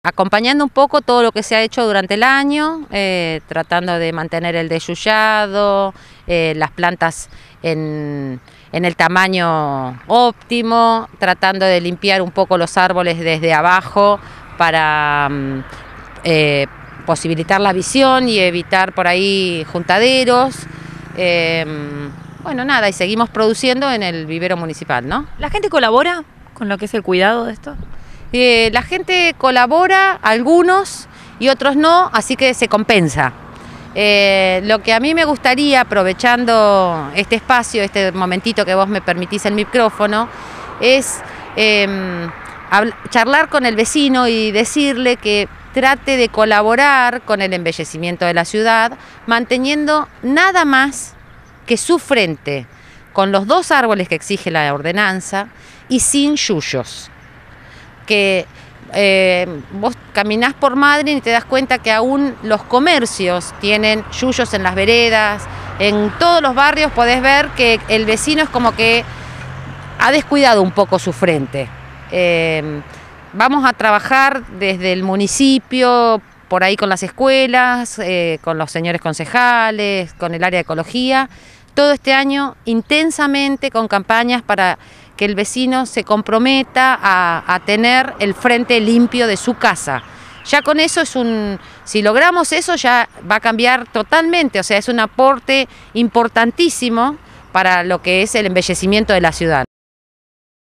Acompañando un poco todo lo que se ha hecho durante el año, tratando de mantener el desyullado, las plantas en el tamaño óptimo, tratando de limpiar un poco los árboles desde abajo para posibilitar la visión y evitar por ahí juntaderos. Bueno, nada, y seguimos produciendo en el vivero municipal, ¿no? ¿La gente colabora con lo que es el cuidado de esto? La gente colabora, algunos y otros no, así que se compensa. Lo que a mí me gustaría, aprovechando este espacio, este momentito que vos me permitís el micrófono, es charlar con el vecino y decirle que trate de colaborar con el embellecimiento de la ciudad, manteniendo nada más que su frente con los 2 árboles que exige la ordenanza y sin yuyos. Que vos caminás por Madryn y te das cuenta que aún los comercios tienen yuyos en las veredas, en todos los barrios podés ver que el vecino es como que ha descuidado un poco su frente. Vamos a trabajar desde el municipio, por ahí con las escuelas, con los señores concejales, con el área de ecología, todo este año intensamente con campañas para que el vecino se comprometa a tener el frente limpio de su casa. Ya con eso si logramos eso ya va a cambiar totalmente, o sea, es un aporte importantísimo para lo que es el embellecimiento de la ciudad.